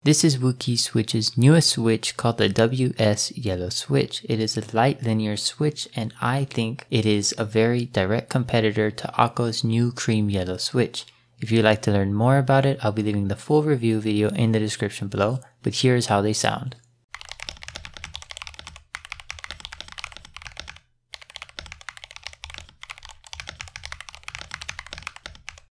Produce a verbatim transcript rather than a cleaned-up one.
This is Wuque Switch's newest switch called the W S Yellow Switch. It is a light linear switch and I think it is a very direct competitor to Akko's new cream yellow switch. If you'd like to learn more about it, I'll be leaving the full review video in the description below, but here's how they sound.